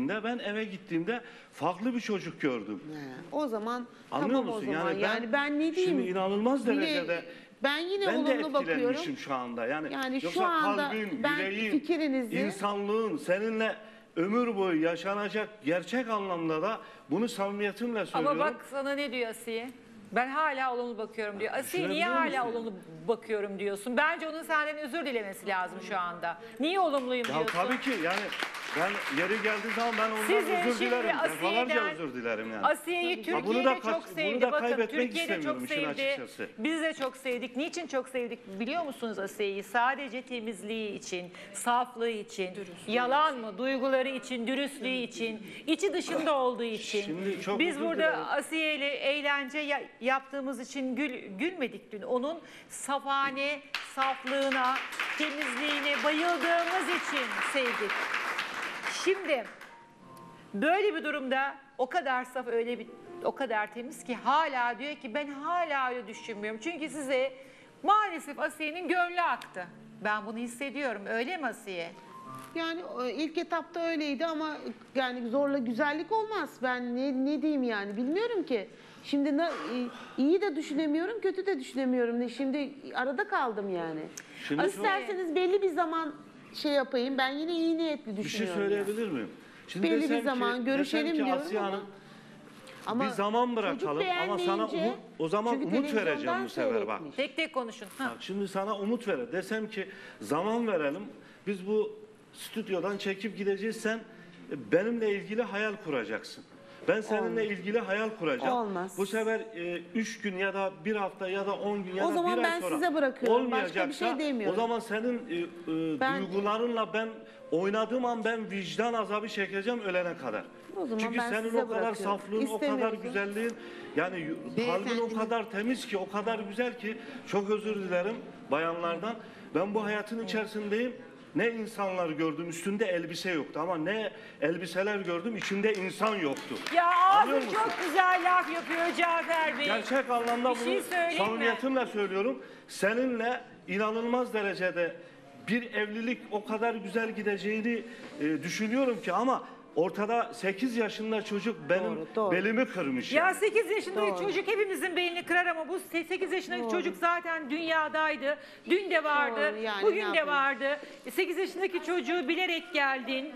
gittiğinde, ben eve gittiğimde farklı bir çocuk gördüm. O zaman Anlıyor tamam musun? o zaman. Yani ben ne diyeyim? Şimdi inanılmaz derecede Ben yine ben de olumlu bakıyorum. etkilenmişim şu anda. Yani şu yoksa anda kalbin, ben yüreğin, fikrinizi... insanlığın seninle ömür boyu yaşanacak gerçek anlamda da bunu samimiyetimle söylüyorum. Ama bak sana ne diyor Asiye? Ben hala olumlu bakıyorum diyor. Asiye niye düşünebiliyor hala musun? olumlu bakıyorum diyorsun? Bence onun senden özür dilemesi lazım şu anda. Niye olumluyum Ya diyorsun? tabii ki yani ben yeri geldiği zaman ben ondan Sizin özür şimdi dilerim. Defalarca Asiye'den- özür dilerim yani. Asiye'yi bunu Türkiye'de da çok sevdi. bunu da Bakın kaybetmek Türkiye'de çok istemiyorum işin sevdi. açıkçası. Biz de çok sevdik. Niçin çok sevdik biliyor musunuz Asiye'yi? Sadece temizliği için, saflığı için, yalan mı? Duyguları için, dürüstlüğü için, içi dışında olduğu için. Şimdi çok Biz özür burada dilerim. Asiye ile eğlence yaptığımız için gülmedik dün. Onun safane, saflığına, temizliğine bayıldığımız için sevdik. Şimdi böyle bir durumda o kadar saf, o kadar temiz ki hala diyor ki ben hala öyle düşünmüyorum. Çünkü size maalesef Asiye'nin gönlü aktı. Ben bunu hissediyorum. Öyle mi Asiye? Yani ilk etapta öyleydi ama yani zorla güzellik olmaz. Ben ne diyeyim yani bilmiyorum ki. Şimdi iyi de düşünemiyorum, kötü de düşünemiyorum. Şimdi arada kaldım yani. Şimdi İsterseniz belli bir zaman şey yapayım. Ben yine iyi niyetli bir şey düşünüyorum. söyleyebilir miyim? Şimdi Belli desem bir zaman ki, görüşelim desem ki diyorum Asiye Hanım, ama bir zaman çocuk bırakalım ama sana beğenmeyince- o zaman çünkü umut vereceğim televizyondan bu sefer bak. seyretmiş. Tek tek konuşun. Ha. Bak şimdi sana umut verir. Desem ki zaman verelim. Biz bu stüdyodan çekip gideceğiz. Sen benimle ilgili hayal kuracaksın. Ben seninle ilgili hayal kuracağım. Olmaz. Bu sefer 3 gün ya da 1 hafta ya da 10 gün ya O da zaman 1 ben ay sonra size bırakıyorum. Başka bir olmayacaksa şey demiyorum. o zaman senin Ben- duygularınla ben oynadığım an ben vicdan azabı çekeceğim ölene kadar. O zaman Çünkü ben senin size o kadar bırakıyorum. saflığın, o kadar İstemiyorsun. güzelliğin yani kalbin o kadar temiz ki, o kadar güzel ki çok özür dilerim bayanlardan. Ben bu hayatın içerisindeyim. Ne insanlar gördüm, üstünde elbise yoktu ama ne elbiseler gördüm, içinde insan yoktu. Ya Anlıyor ağzı musun? çok güzel laf yapıyor Cafer Bey. Gerçek anlamda Bir şey bunu söyleyeyim mi? samimiyetimle söylüyorum. Seninle inanılmaz derecede bir evlilik o kadar güzel gideceğini düşünüyorum ki ama ortada 8 yaşında çocuk benim Doğru. belimi kırmış. Ya yani. 8 yaşındaki Doğru. çocuk hepimizin belini kırar ama bu 8 yaşındaki Doğru. çocuk zaten dünyadaydı. Dün de vardı, Doğru, yani ne bugün de yapayım? vardı. 8 yaşındaki çocuğu bilerek geldin.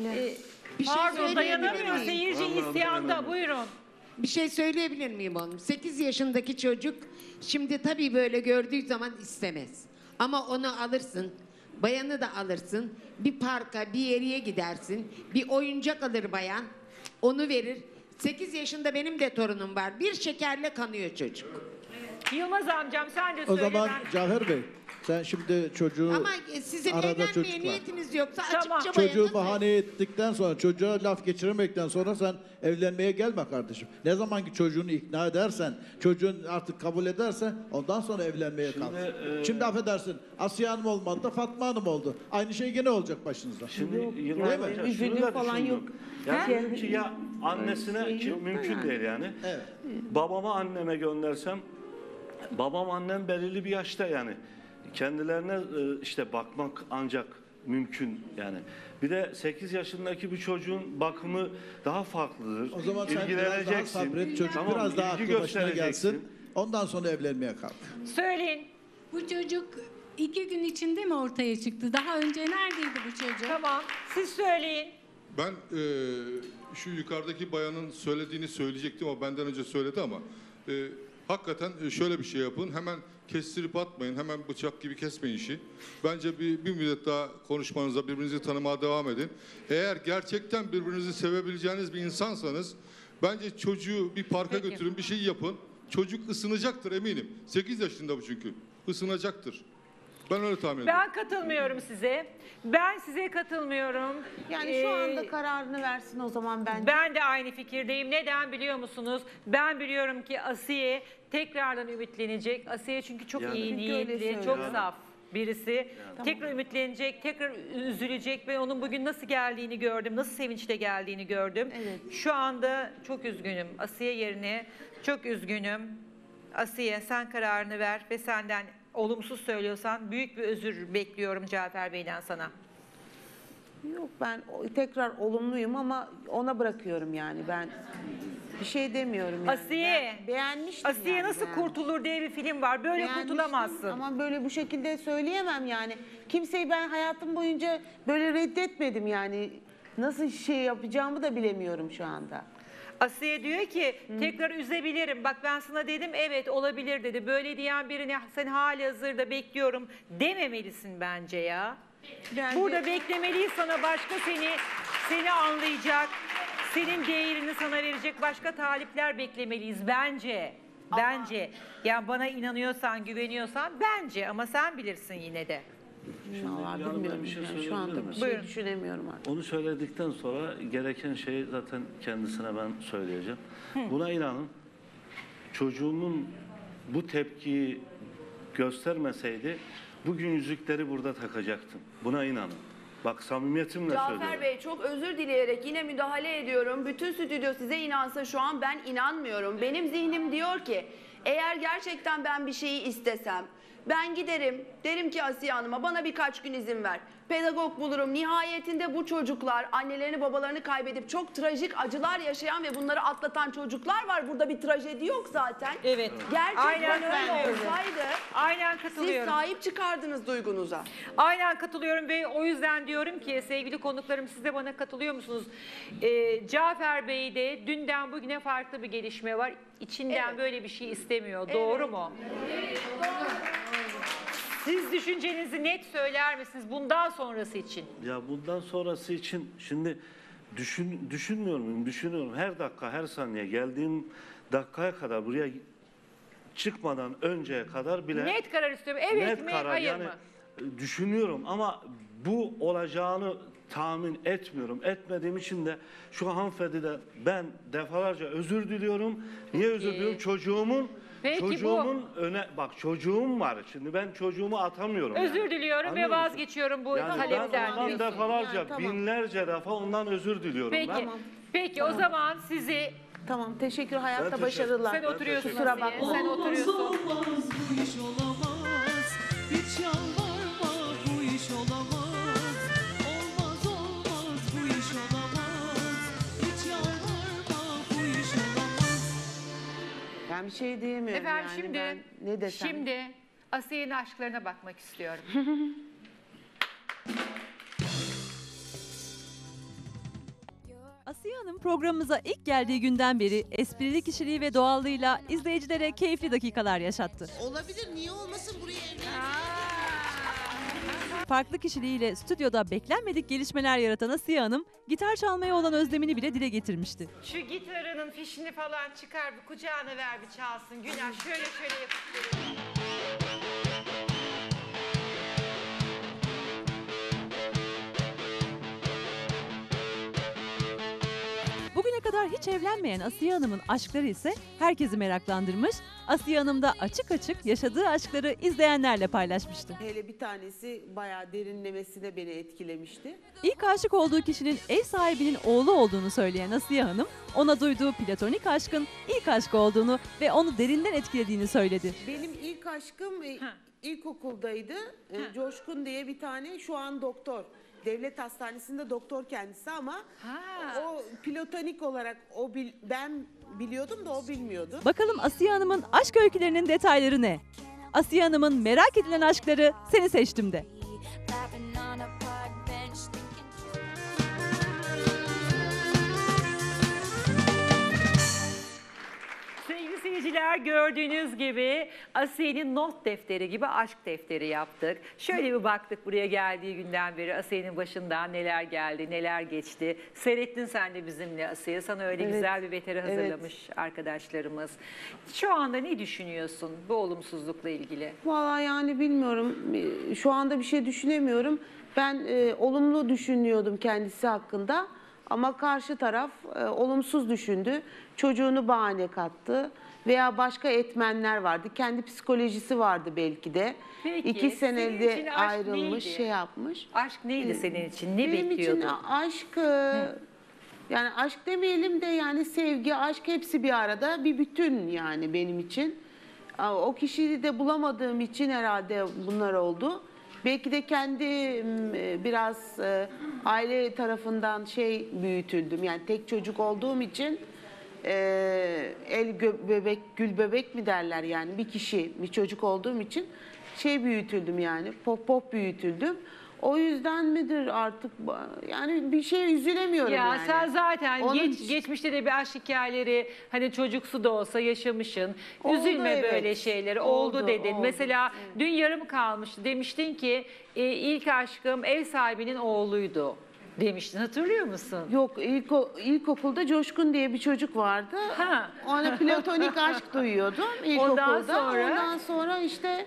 Bir şey Pardon söyleyebilir dayanamıyor miyim? seyirci Vallahi isyanda. dayanamıyorum. Buyurun. Bir şey söyleyebilir miyim oğlum? 8 yaşındaki çocuk şimdi tabii böyle gördüğü zaman istemez. Ama onu alırsın, bayanı da alırsın. Bir parka, bir yere gidersin. Bir oyuncak alır bayan, onu verir. 8 yaşında benim de torunum var. Bir şekerle kanıyor çocuk. Yılmaz amcam sen de O söyle. zaman ben- Cafer Bey, sen şimdi çocuğu Ama sizin arada evlenmeye çocuk var. niyetiniz yoksa Tamam. açıkça Çocuğu bayanın... bahane ettikten sonra, çocuğa laf geçiremekten sonra sen evlenmeye gelme kardeşim. Ne zaman ki çocuğunu ikna edersen, çocuğun artık kabul ederse ondan sonra evlenmeye kalk. Şimdi affedersin, Asiye Hanım olmadı da Fatma Hanım oldu. Aynı şey gene olacak başınıza. Şimdi Yok, Yılmaz yani Hoca üzüldüğü şunu da falan düşündüm. yok. Yani Ha? dedim ki ya annesine Şey ki yok da mümkün yani. değil yani. Evet. Babama anneme göndersem babam annem belirli bir yaşta yani kendilerine işte bakmak ancak mümkün yani. Bir de 8 yaşındaki bir çocuğun bakımı daha farklıdır. O zaman sen biraz daha İlgileneceksin. sabret, çocuk Tamam, biraz daha ilgi aklı başına göstereceksin. gelsin. Ondan sonra evlenmeye kalk. Söyleyin. Bu çocuk 2 gün içinde mi ortaya çıktı? Daha önce neredeydi bu çocuk? Tamam. Siz söyleyin. Ben şu yukarıdaki bayanın söylediğini söyleyecektim ama benden önce söyledi ama hakikaten şöyle bir şey yapın. Hemen kestirip atmayın. Hemen bıçak gibi kesmeyin işi. Bence bir müddet daha konuşmanıza, birbirinizi tanımaya devam edin. Eğer gerçekten birbirinizi sevebileceğiniz bir insansanız bence çocuğu bir parka Peki. götürün, bir şey yapın. Çocuk ısınacaktır eminim. 8 yaşında bu çünkü. Isınacaktır. Ben öyle tahmin ediyorum. Ben katılmıyorum size. Ben size katılmıyorum. Yani şu anda kararını versin o zaman bence. Ben de aynı fikirdeyim. Neden biliyor musunuz? Ben biliyorum ki Asiye tekrardan ümitlenecek. Asiye çünkü çok Yani. iyi Çünkü öyle niyetli, çok söylüyor. saf birisi. Tekrar ümitlenecek, tekrar üzülecek ve onun bugün nasıl geldiğini gördüm, nasıl sevinçle geldiğini gördüm. Evet. Şu anda çok üzgünüm. Asiye yerine çok üzgünüm. Asiye sen kararını ver ve senden olumsuz söylüyorsan büyük bir özür bekliyorum Cafer Bey'den sana. Yok, ben tekrar olumluyum ama ona bırakıyorum yani. Ben bir şey demiyorum yani. Asiye. Ben beğenmiştim Asiye yani, Nasıl beğendim. Kurtulur diye bir film var. Böyle Beğenmiştim kurtulamazsın. ama böyle bu şekilde söyleyemem yani. Kimseyi ben hayatım boyunca böyle reddetmedim yani. Nasıl şey yapacağımı da bilemiyorum şu anda. Asiye diyor ki tekrar üzebilirim. Bak ben sana dedim evet olabilir dedi. Böyle diyen birini sen halihazırda bekliyorum dememelisin bence ya. Bence- Burada beklemeliyiz, sana başka seni anlayacak, senin değerini sana verecek başka talipler beklemeliyiz bence. Bence. Yani bana inanıyorsan, güveniyorsan bence ama sen bilirsin yine de. Vallahi yani ben bilmiyorum. bir şey yani. Şu söyleyebilir anda miyim? bir şey Buyurun. düşünemiyorum artık. Onu söyledikten sonra gereken şeyi zaten kendisine ben söyleyeceğim. Buna inanın, çocuğumun bu tepkiyi göstermeseydi bugün yüzükleri burada takacaktım. Buna inanın. Bak samimiyetimle Cafer söylüyorum. Bey, çok özür dileyerek yine müdahale ediyorum. Bütün stüdyo size inansa şu an ben inanmıyorum. Benim zihnim diyor ki eğer gerçekten ben bir şeyi istesem ben giderim, derim ki Asiye Hanım'a bana birkaç gün izin ver. Pedagog bulurum. Nihayetinde bu çocuklar annelerini babalarını kaybedip çok trajik acılar yaşayan ve bunları atlatan çocuklar var. Burada bir trajedi yok zaten. Evet. Gerçekten Aynen öyle öyle. olsaydı Aynen siz katılıyorum. sahip çıkardınız duygunuza. Aynen katılıyorum ve o yüzden diyorum ki sevgili konuklarım, siz de bana katılıyor musunuz? Cafer Bey'de dünden bugüne farklı bir gelişme var. İçinden Evet. böyle bir şey istemiyor. Doğru mu? Siz düşüncenizi net söyler misiniz bundan sonrası için? Ya bundan sonrası için şimdi düşünmüyor muyum? Düşünüyorum. Her dakika, her saniye geldiğim dakikaya kadar buraya çıkmadan önceye kadar bile Net karar istiyorum. Evet net mi, karar hayır yani mı? düşünüyorum ama bu olacağını tahmin etmiyorum. Etmediğim için de şu hanımefendiden ben defalarca özür diliyorum. Niye özür diliyorum? Peki Çocuğumun bak çocuğum var. Şimdi ben çocuğumu atamıyorum. Özür yani. diliyorum Anlıyor ve musun? vazgeçiyorum bu Yani ben talepten ondan diyorsun. defalarca, Yani tamam. binlerce defa ondan özür diliyorum. Peki, Ben. peki o zaman sizi Tamam, teşekkür. Hayatta teşekkür- başarılar. sen oturuyorsun Kusura Asiye, bakma. sen oturuyorsun. Olmaz bu iş olamaz. Hiç yalvarma bu iş olamaz. Olmaz bu iş olamaz. Hiç yalvarma bu iş olamaz. Ben bir şey diyemiyorum Efendim yani. şimdi, Ben ne desem. şimdi Asiye'nin aşklarına bakmak istiyorum. Asiye Hanım programımıza ilk geldiği günden beri esprili kişiliği ve doğallığıyla izleyicilere keyifli dakikalar yaşattı. Olabilir, niye olmasın buraya evlenmek? Farklı kişiliğiyle stüdyoda beklenmedik gelişmeler yaratan Asiye Hanım, gitar çalmaya olan özlemini bile dile getirmişti. Şu gitarının fişini falan çıkar, bir kucağına ver, bir çalsın. Günah şöyle yapıp. Bugüne kadar hiç evlenmeyen Asiye Hanım'ın aşkları ise herkesi meraklandırmış. Asiye Hanım da açık açık yaşadığı aşkları izleyenlerle paylaşmıştı. Hele bir tanesi bayağı derinlemesine beni etkilemişti. İlk aşık olduğu kişinin ev sahibinin oğlu olduğunu söyleyen Asiye Hanım, ona duyduğu platonik aşkın ilk aşkı olduğunu ve onu derinden etkilediğini söyledi. Benim ilk aşkım ilkokuldaydı. Coşkun diye bir tane, şu an doktor. Devlet hastanesinde doktor kendisi ama o platonik olarak ben biliyordum da o bilmiyordu. Bakalım Asiye Hanım'ın aşk öykülerinin detayları ne? Asiye Hanım'ın merak edilen aşkları Seni Seçtim'de. Sevgili seyirciler, gördüğünüz gibi Asiye'nin not defteri gibi aşk defteri yaptık. Şöyle bir baktık buraya geldiği günden beri Asiye'nin başından neler geldi, neler geçti. Seyrettin sen de bizimle Asiye. Sana öyle Evet. güzel bir veteri hazırlamış arkadaşlarımız. Şu anda ne düşünüyorsun bu olumsuzlukla ilgili? Vallahi yani bilmiyorum. Şu anda bir şey düşünemiyorum. Ben olumlu düşünüyordum kendisi hakkında. Ama karşı taraf olumsuz düşündü. Çocuğunu bahane kattı. Veya başka etmenler vardı. Kendi psikolojisi vardı belki de. Peki, 2 senin için senede aşk ayrılmış, neydi? şey yapmış. Aşk neydi senin için? Ne Benim bekliyordun? için aşk, yani aşk demeyelim de yani sevgi, aşk hepsi bir arada bir bütün yani benim için. O kişiyi de bulamadığım için herhalde bunlar oldu. Belki de kendi biraz aile tarafından büyütüldüm. Yani tek çocuk olduğum için bebek, gül bebek mi derler yani, bir çocuk olduğum için büyütüldüm yani, pop büyütüldüm. O yüzden midir artık, yani bir şeye üzülemiyorum Ya yani. sen zaten Onun geçmişte de bir aşk hikayeleri hani çocuksu da olsa yaşamışsın. Oldu, Üzülme evet. böyle şeyleri. Oldu dedin. Oldu. Mesela dün yarım kalmıştı. Demiştin ki ilk aşkım ev sahibinin oğluydu demiştin. Hatırlıyor musun? Yok, ilkokulda Coşkun diye bir çocuk vardı. Ha. Ona platonik aşk duyuyordum ilkokulda. Ondan sonra işte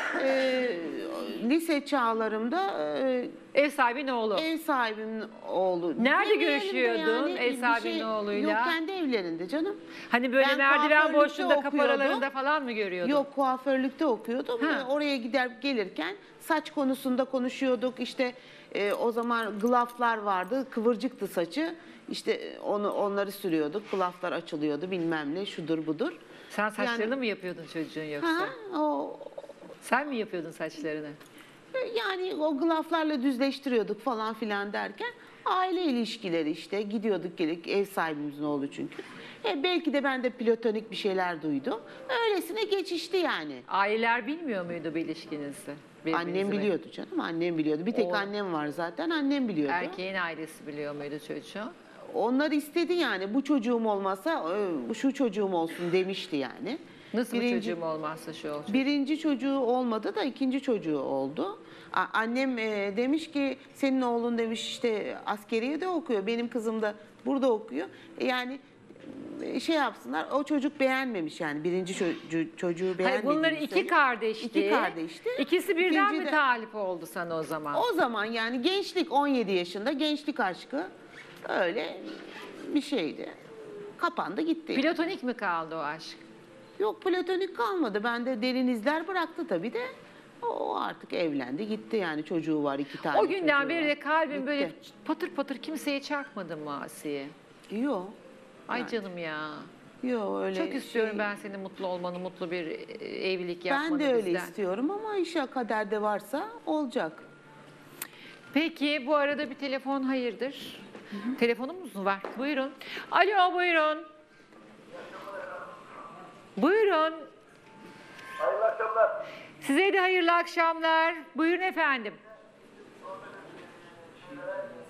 lise çağlarımda Ev sahibinin oğlu. ev sahibimin oğlu. Nerede Demeyelim de görüşüyordun ev bir sahibinin oğluyla? Yok, kendi evlerinde canım. Hani böyle Ben merdiven kuaförlükte boşluğunda kapı okuyordum. aralarında falan mı görüyordun? Yok, kuaförlükte okuyordum. Ha. Oraya gelirken saç konusunda konuşuyorduk. İşte o zaman glaflar vardı. Kıvırcıktı saçı. İşte onları sürüyorduk. Glaflar açılıyordu, bilmem ne, şudur budur. Sen saçlarını Yani- mı yapıyordun çocuğun yoksa? Ha, Sen mi yapıyordun saçlarını? yani o glaflarla düzleştiriyorduk falan filan derken aile ilişkileri işte, gidiyorduk gelip, ev sahibimizin oğlu çünkü. Belki de ben de platonik bir şeyler duydum. Öylesine geçişti yani. Aileler bilmiyor muydu bu ilişkinizi? Annem Birbirinizi? biliyordu canım, annem biliyordu. Bir tek O- annem var zaten, annem biliyordu. Erkeğin ailesi biliyor muydu çocuğu? Onlar istedi yani, bu çocuğum olmasa şu çocuğum olsun demişti yani. Nasıl bir çocuğum olmazsa şu olacak? Birinci çocuğu olmadı da ikinci çocuğu oldu. Annem demiş ki senin oğlun demiş işte askeriye de okuyor. Benim kızım da burada okuyor. Yani yapsınlar. O çocuk beğenmemiş yani. Birinci çocuğu beğenmedi. Hayır, bunlar iki kardeşti. İki kardeşti. İkisi birden İkinci mi de- talip oldu sana o zaman? O zaman yani gençlik, 17 yaşında gençlik aşkı öyle bir şeydi. Kapandı gitti. Platonik mi kaldı o aşk? Yok, platonik kalmadı. Bende derin izler bıraktı tabii de. O artık evlendi gitti yani, çocuğu var, 2 tane O günden çocuğu beri var. de kalbin Gitti. böyle patır patır kimseye çarpmadın mı Asiye? Yok. Ay Yani. canım ya. Yok öyle. Çok istiyorum ben senin mutlu olmanı, mutlu bir evlilik Ben yapmanı de öyle bizden. istiyorum ama inşallah kaderde varsa olacak. Peki bu arada bir telefon hayırdır? Telefonumuz mu var? Buyurun. Alo, buyurun. Buyurun. Hayırlı akşamlar. Size de hayırlı akşamlar. Buyurun efendim.